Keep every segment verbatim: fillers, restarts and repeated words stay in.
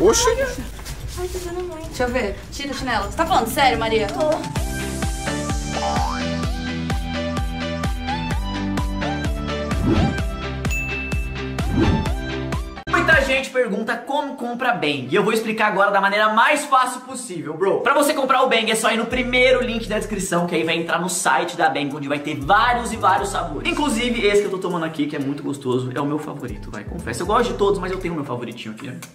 Oxi. Ai, tá dando muito. Deixa eu ver. Tira o chinelo. Você tá falando sério, Maria? Tô. Muita gente pergunta como compra Bang, e eu vou explicar agora da maneira mais fácil possível, bro. Pra você comprar o Bang é só ir no primeiro link da descrição, que aí vai entrar no site da Bang, onde vai ter vários e vários sabores. Inclusive esse que eu tô tomando aqui, que é muito gostoso, é o meu favorito, vai, confesso. Eu gosto de todos, mas eu tenho o meu favoritinho aqui, né?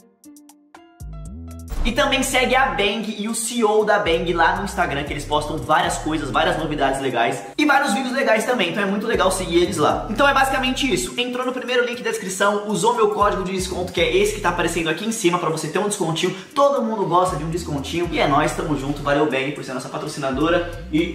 E também segue a Bang e o C E O da Bang lá no Instagram, que eles postam várias coisas, várias novidades legais e vários vídeos legais também, então é muito legal seguir eles lá. Então é basicamente isso, entrou no primeiro link da descrição, usou meu código de desconto, que é esse que tá aparecendo aqui em cima, pra você ter um descontinho. Todo mundo gosta de um descontinho e é nóis, tamo junto, valeu Bang por ser nossa patrocinadora e...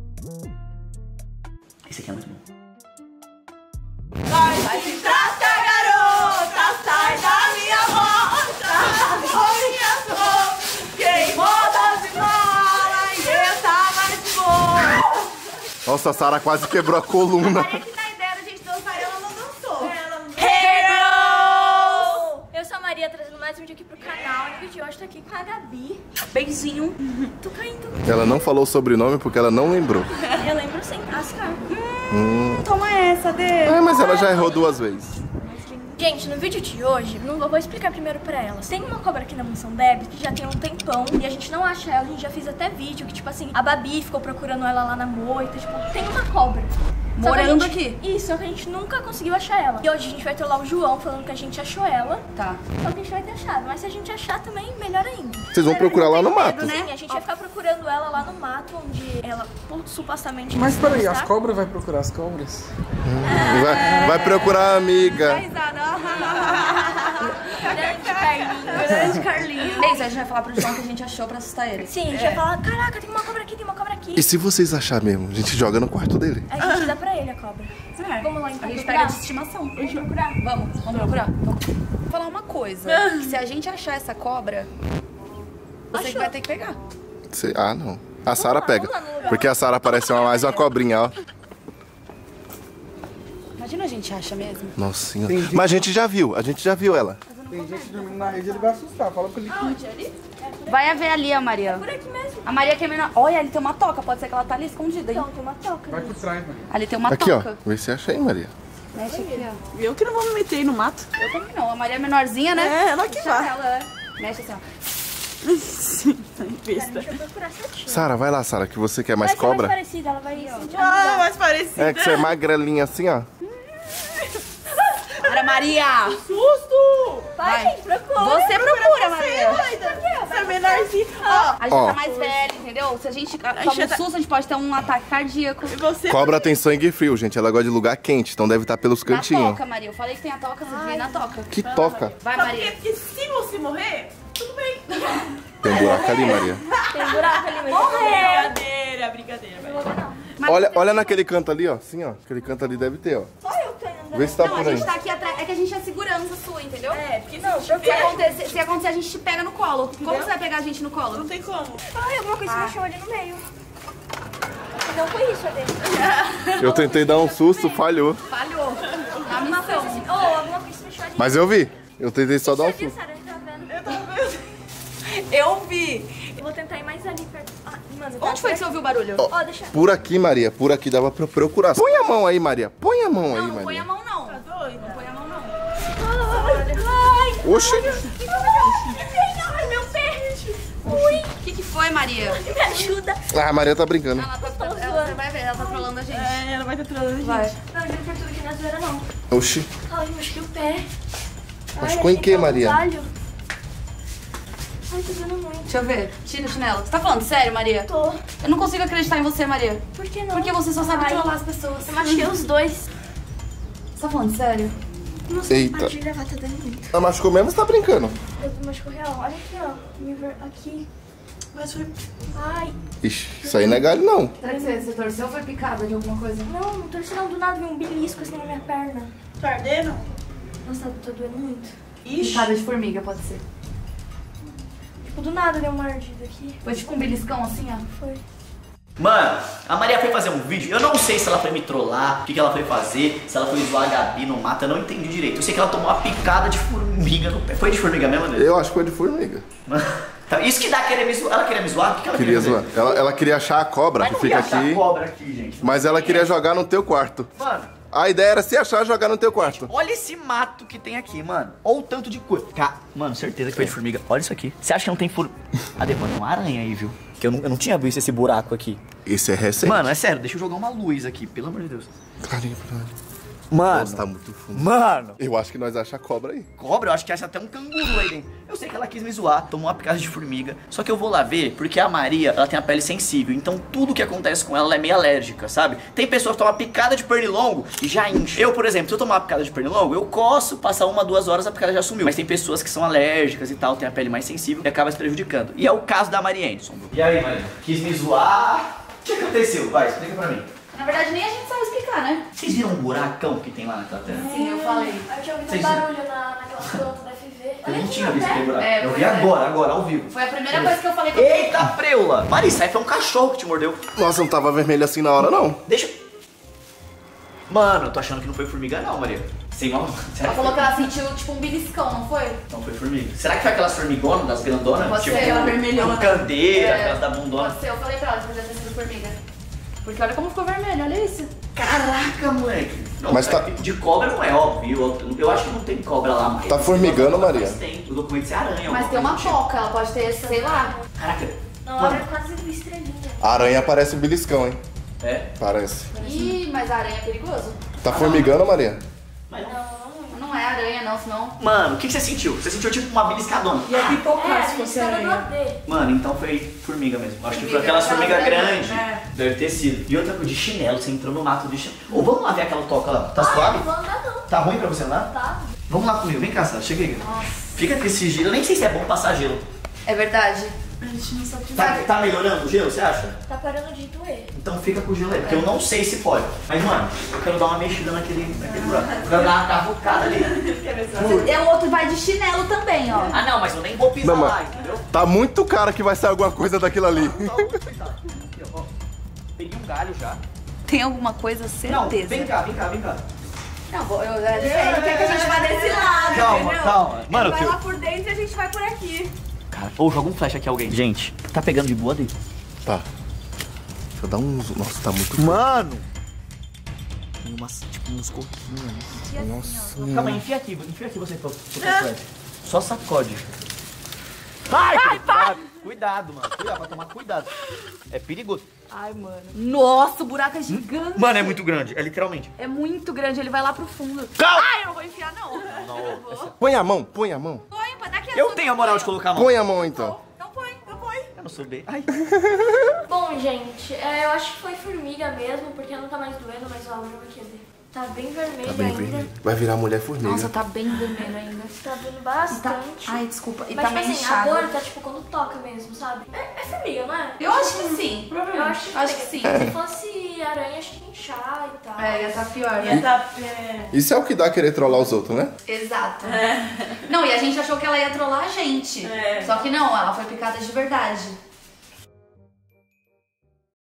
esse aqui é muito bom. Vai, vai se trata, garota, sai da minha volta. Oi, minha flor, quem roda se mola e essa vai de boa. Nossa, a Sara quase quebrou a coluna. Maria que na ideia da gente dançar, ela não dançou. Hey, girl! Eu sou a Maria, trazendo mais um vídeo aqui pro canal. No vídeo de hoje tô aqui com a Gabi. Beijinho. Tô caindo. Ela não falou o sobrenome porque ela não lembrou. Eu lembro sim, Ascar. Hum. Toma essa, Dê. É, mas ela já errou duas vezes. Gente, no vídeo de hoje, não vou explicar primeiro pra elas. Tem uma cobra aqui na Mansão Debs que já tem um tempão e a gente não acha ela. A gente já fez até vídeo que, tipo assim, a Babi ficou procurando ela lá na moita. Tipo, tem uma cobra. Só que a Morando gente- aqui. Isso, só que a gente nunca conseguiu achar ela. E hoje a gente vai ter lá o João falando que a gente achou ela. Tá. Só que a gente vai ter achado. Mas se a gente achar também, melhor ainda. Vocês vão procurar lá no mato. Sim, a gente vai ficar procurando ela lá no mato, onde ela supostamente... Mas peraí, está. as cobras vai procurar as cobras? Vai, vai procurar a amiga. Grande Carlinhos. Grande Carlinhos. Bem, a gente vai falar pro João que a gente achou pra assustar ele. Sim, a gente vai falar, caraca, tem uma cobra aqui, tem uma cobra aqui. E se vocês acharem mesmo, a gente joga no quarto dele. A gente dá pra ele a cobra. É. Vamos lá então A gente procurar? pega de estimação. Vamos procurar? Vamos, vamos procurar. Vamos. Vou falar uma coisa. Que se a gente achar essa cobra, você que Achou. vai ter que pegar. Cê- Ah, não. A Sara lá, pega. vamos lá no lugar. Porque a Sara parece uma, mais uma cobrinha, ó. Imagina a gente acha mesmo. Nossa senhora. Mas a gente já viu, a gente já viu ela. Tem gente dormindo na rede, ele vai assustar. Fala pra ele que... Onde? Ali? Vai a ver ali a Maria. Por aqui mesmo. A Maria que é menor. Olha, ali tem uma toca. Pode ser que ela tá ali escondida, hein? Então, tem uma toca. Vai ali. por trás, mano. Ali tem uma Aqui, ó. toca. Vê se acha aí, Maria. Mexe aqui, ó. Eu que não vou me meter aí no mato. Eu também não. A Maria é menorzinha, né? É, ela que Deixa vai. ela, é. Mexe assim, ó. Sim, tá em Pera, besta. deixa eu procurar certinho. Sara, vai lá, Sara, que você quer mais Vai ser cobra. mais parecida, ela vai sentir Ah, amizade. mais parecida. É que você é magrelinha assim, ó. Para, Maria! Susto! Vai, Vai. gente, procura. Você procura, Maria. Você é menorzinho. Ó, A gente Ó. tá mais velha, entendeu? Se a gente toma gente um tá- susto, a gente pode ter um ataque cardíaco. e você... Cobra tem sangue frio, gente. Ela gosta de lugar quente, então deve estar pelos Na cantinhos. toca, Maria. Eu falei que tem a toca, você vem na toca. Que toca. Vai, Sabe por Maria. quê? Porque se você morrer, tudo bem. Tem buraco ali, Maria. Tem buraco ali, mas... Brincadeira, brincadeira. Vai. Mas Olha, você- olha naquele canto ali, ó. Assim, ó. Aquele canto ali deve ter, ó. Só eu que tô indo. Vê se tá Não, a por aí. gente tá aqui atrás. É que a gente é segurança sua, entendeu? É, porque se Não, te Se ver, acontecer, se acontecer, a gente te pega no colo. Como você vai pegar a gente no não colo? tem como. Ai, alguma coisa se mexeu ali no meio. Não foi isso, Ade. Eu tentei dar um susto, falhou. Falhou. Na Alguma coisa missão. assim. Oh, alguma coisa se mexeu ali. Mas eu vi. Eu tentei só dar um Você viu, susto. Sara? A gente tá vendo. Eu tô vendo. Eu vi. Eu vou tentar ir mais ali perto. Ah, mano, Onde foi que você ouviu o barulho? Ó, deixa... Por aqui, Maria. Por aqui dava pra procurar. Põe a mão aí, Maria. Põe a mão aí, Não, não põe a Maria. mão, não. Tá doida? Não põe a mão, não. Ai, Oxi. ai, meu pé. Ui, O que, que foi, Maria? me ajuda. Ah, a Maria tá brincando. Ela tá, ela, você vai ver, ela tá trolando a gente. É, ela vai ter trolando a gente. Vai. Não, eu não perturbo aqui na zoeira, não. Oxi. Ai, eu machuquei o pé. Machucou em quê, Maria? Ai, tá doendo muito. Deixa eu ver. Tira o chinelo. Você tá falando sério, Maria? Tô. Eu não consigo acreditar em você, Maria. Por que não? Porque você só sabe Ai, trollar as pessoas. eu machuquei os dois. Você tá falando sério? Nossa, Eita. para de levar, tá dando muito. Ela machucou mesmo ou você tá brincando? Eu machucou real. Olha aqui, ó. Me ver- Aqui. Mas foi... Ai. Ixi, isso aí não é galho, não. Será que você, você torceu ou foi picada de alguma coisa? Não, não torci não. Do nada veio um belisco assim na minha perna. Tá ardendo? Nossa, tá doendo muito. Ixi. Picada de formiga, pode ser. Tipo, do nada deu uma ardida aqui. Foi tipo um beliscão assim, ó. Foi. Mano, a Maria foi fazer um vídeo, eu não sei se ela foi me trollar, o que, que ela foi fazer, se ela foi zoar a Gabi no mato, eu não entendi direito. Eu sei que ela tomou uma picada de formiga no pé. Foi de formiga mesmo, André? Eu acho que foi de formiga. Isso que dá querer me zoar. Ela queria me zoar? O que, que ela queria, Queria zoar. Ela, ela queria achar a cobra Mas que não fica ia achar aqui. cobra aqui, gente. Mas ela queria jogar no teu quarto. Mano, A ideia era se achar, jogar no teu quarto. olha esse mato que tem aqui, mano. Olha o tanto de coisa. Ca- Mano, certeza que foi de formiga. Olha isso aqui. Você acha que não tem formiga? Ah, depois tem uma aranha aí, viu? Que eu não, eu não tinha visto esse buraco aqui. Esse é recente. Mano, é sério, deixa eu jogar uma luz aqui, pelo amor de Deus. Carinha pra lá. Mano, Nossa, tá muito fundo. mano. Eu acho que nós achamos a cobra aí. Cobra, eu acho que acha até um canguru aí dentro. Eu sei que ela quis me zoar, tomou uma picada de formiga. Só que eu vou lá ver, porque a Maria, ela tem a pele sensível. Então tudo que acontece com ela, ela é meio alérgica, sabe? Tem pessoa que toma picada de pernilongo e já incha. Eu, por exemplo, se eu tomar uma picada de pernilongo, eu coço, passar uma, duas horas, a picada já sumiu. Mas tem pessoas que são alérgicas e tal, tem a pele mais sensível e acaba se prejudicando. E é o caso da Mariane. E aí, Maria? Quis me zoar? O que aconteceu? Vai, explica pra mim. Na verdade, nem a gente sabe explicar, né? Vocês viram um buracão que tem lá naquela terra? Sim, eu falei. Eu tinha ouvido um Vocês- barulho na, naquela planta da F V. Eu não tinha visto aquele buraco. É, eu pois vi é. agora, agora, ao vivo. Foi a primeira coisa que eu falei pra Eita, preula! Marissa, aí foi um cachorro que te mordeu. Nossa, não tava vermelho assim na hora, não. Deixa. Mano, eu tô achando que não foi formiga, não, Maria. Sem mal. Será Ela que falou foi? que ela sentiu tipo um beliscão, não foi? Não foi formiga. Será que foi aquelas formigonas das grandonas? Pode tipo, ser, aquela vermelhona. com candeira, É. aquelas da bundona. Pode ser, eu falei pra ela que podia ter sido formiga. Porque olha como ficou vermelho, olha isso. Caraca, moleque. Não, Mas tá- De cobra não é óbvio. Eu, eu acho que não tem cobra lá mais. Tá formigando, Maria? Mas tem. O documento é aranha. Mas tem uma alguma coisa do toca, ela pode ter, sei lá. tipo. Caraca. Na Mano, hora eu quase vi estrelinha. A aranha parece um beliscão, hein? é? Parece. Ih, mas a aranha é perigoso. Tá formigando, Maria? Mas não. Não é aranha não, senão... Mano, o que, que você sentiu? Você sentiu tipo uma beliscadona. Ia pipocar É, se a gente fosse tava no A aranha. D. Mano, então foi formiga mesmo. Acho que foi Formiga, aquelas aquelas formigas grandes, grandes. é. Deve ter sido. E outra coisa, de chinelo, você entrou no mato de chinelo. Ô, vamos lá ver aquela toca lá. Tá suave? Não vou andar não. Tá ruim pra você andar? Tá. Vamos lá comigo, vem cá, Sara, chega aí. Fica com esse gelo, eu nem sei se é bom passar gelo. É verdade. A gente não sabe. Tá, tá melhorando o gelo, você acha? Tá parando de doer. Então fica com o gelo aí, porque eu não sei se pode. Mas, mano, eu quero dar uma mexida naquele, naquele buraco. Eu quero dar uma cavucada ali. E o outro vai de chinelo também, ó. Ah, não, mas eu nem vou pisar Não, lá, mas entendeu? tá muito cara que vai sair alguma coisa daquilo ali. Tá muito coitado. Aqui, ó. Peguei um galho já. Tem alguma coisa, Não, certeza. vem cá, vem cá, vem cá. Não, vou, eu, ele quer que a gente vá desse lado, Calma, entendeu? calma. Mano, Vai que eu... lá por dentro e a gente vai por aqui. Cara, ou joga um flash aqui alguém. Gente, tá pegando de boa dele? Tá. Deixa eu dar um... Nossa, tá muito... Mano! Tem umas, tipo, uns coquinhos ali. Nossa. Calma aí, enfia aqui, enfia aqui você, você flash. Só sacode. Ai, cuidado! Cuidado, mano. Cuidado, pra tomar cuidado. É perigoso. Ai, mano. Nossa, o buraco é gigante. Mano, é muito grande, é literalmente. É muito grande, ele vai lá pro fundo. Calma! Ai, eu não vou enfiar, não. Põe a mão, põe a mão. Põe, pá, daqui a Eu pouco. tenho a moral de colocar a mão. Põe a mão, então. Não põe, não põe. Eu não sou bem. Ai. Bom, gente, é, eu acho que foi formiga mesmo, porque não tá mais doendo, mas ó, eu vou querer. Tá bem vermelho Tá bem ainda. vermelho. Vai virar mulher formiga. Nossa, tá bem vermelho ainda. Tá doendo E tá... bastante. Ai, desculpa. E Mas tá tipo meio assim, inchado. a dor tá tipo quando toca mesmo, sabe? É, é formiga, não é? Eu acho que sim. Eu acho que, Acho que sim. Se fosse aranha, acho que inchar e tal. É, ia tá pior, Ia né? tá, é... Isso é o que dá querer trollar os outros, né? Exato. Não, e a gente achou que ela ia trollar a gente. É. Só que não, ela foi picada de verdade.